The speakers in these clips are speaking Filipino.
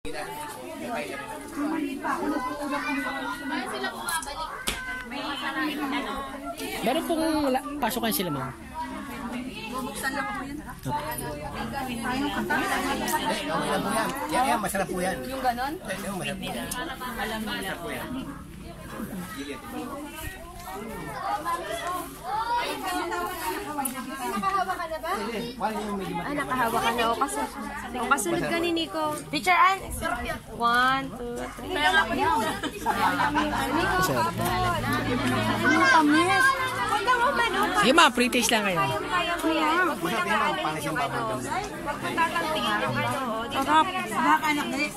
Meron pong pasukan sila, ma'am. Bubuksan lang po yun. Okay lang po yan. Yan, masarap po yan. Yung ganon? Masarap po yan. Alam nila po yan. Nakahawa ka na ba? Nakahawa ka na. O kasunod ka ni Nico. Teacher Ann. 1, 2, 3. Sige, ma'am, pre-taste lang kayo. Baka anak na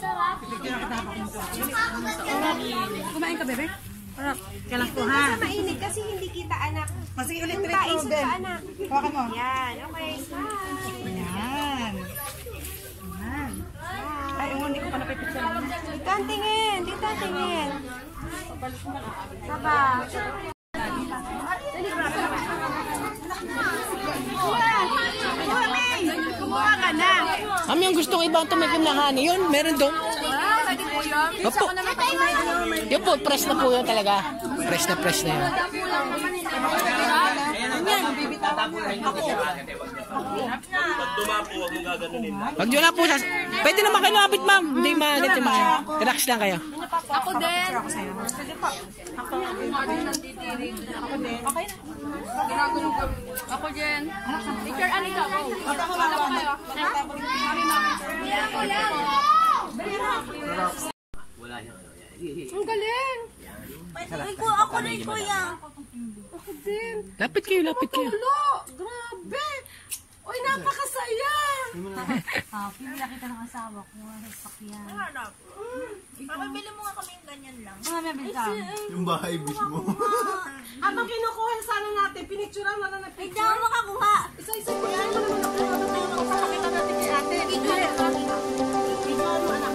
kumain ka, bebe? Kailan ko, ha? Mainit kasi hindi kita anak. Kasi ulit-ulit Kaisip Ben. ka anak. Hawakan mo. Yan, okay. Yan. Yan. Ay, hindi ko pa napipicture. Dito ang tingin. Dito ang tingin. Saba. Kumuha ka na. Ma'am, yung gustong ibang tumikim ng honey, yun, meron doon. Pwede po yun. Opo. Yun po, fresh na po yun talaga. Fresh na yun. Pag yun na po, pwede naman kayo lumapit, ma'am. Hindi maagad yung mga. Relax lang kayo. Ako din. Ako din nanditirig. Ako din. Okay na. Ginagulong ko. Ako din. Teacher, ano ka? Ang galing. Ako rin, kuya. Ako din. Lapit kayo. Grabe. Uy, napakasaya. Happy, nakita ng asawa ko. Sakyan. Pabili mo nga kami yung ganyan lang. Mga mabili ka. Yung bahay mismo. Habang kinukuha sana natin, pinicturean mo na picture. Hindi ako makakuha. Isa-isa ko yan. Pakita natin kay ate. Video mo anak.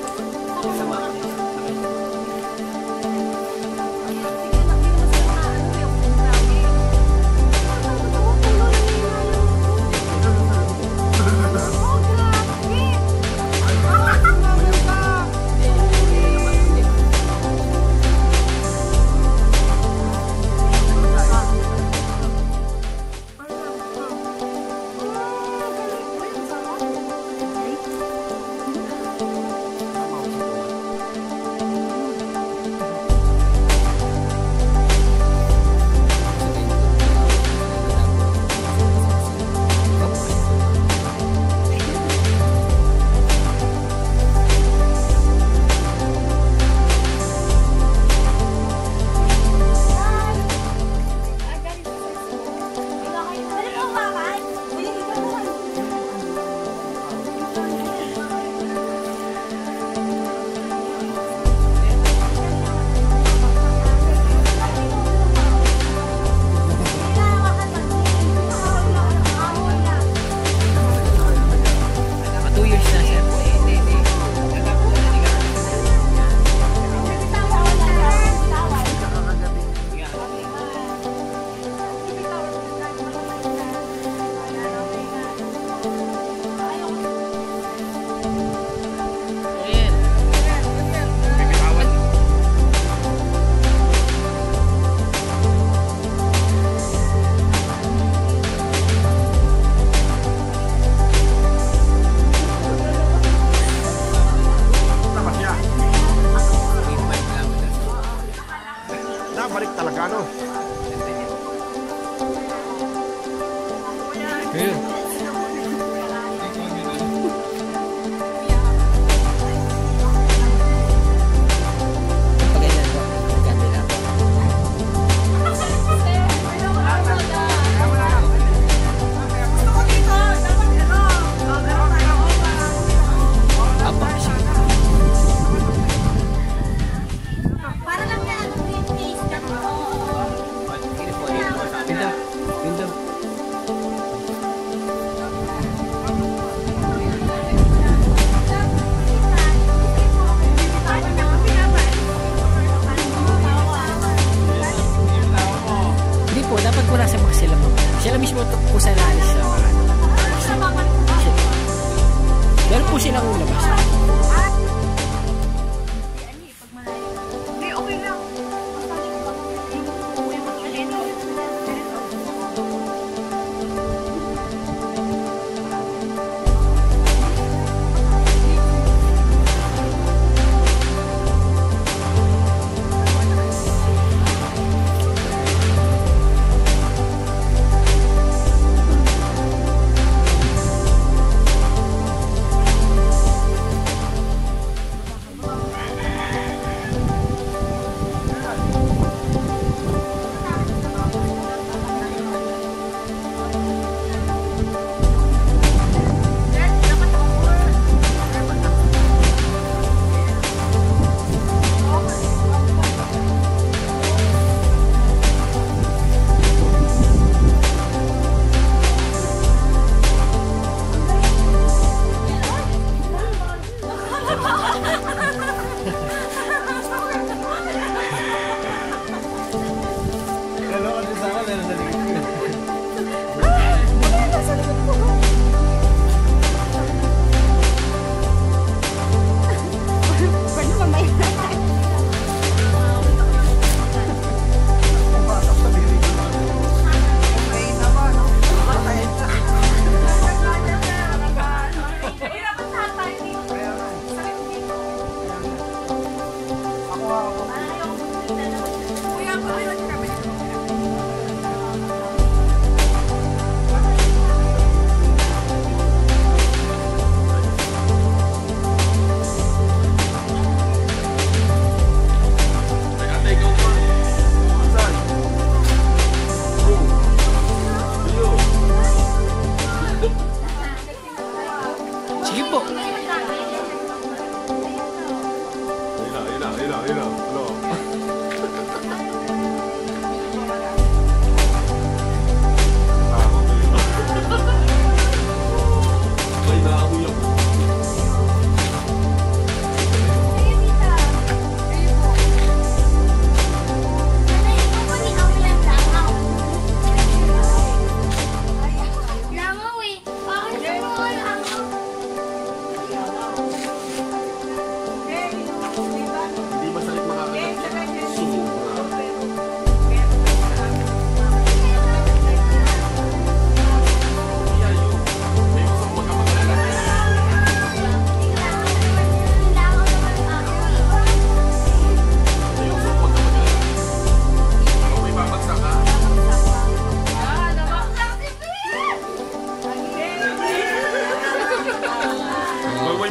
Balik talaga, no? Ayun. Dapat po nasa mga sila mo. Sila mismo po sa naalis sa mga ano. Meron po silang ulabas.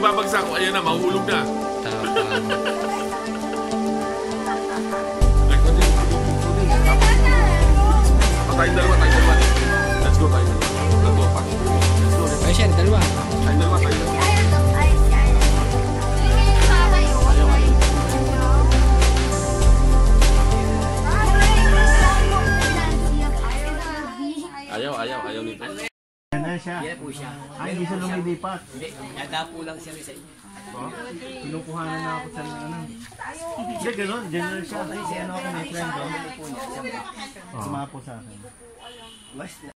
babagsak. Ayan na, mahulog na. Tayong dalawa. Let's go, tayong dalawa. Let's go, Pak. Let's go. Ay, siya, dalawa. Tayong dalawa. Ayaw nito. Yan na siya. Yan po siya. Ay, hindi siya lumilipat. Hindi, nadapo lang siya sa inyo. Kinukuhanan na ako sa ano. Hindi, gano'n. General siya. Kasi si ano ako may friend doon. Sumapo sa akin.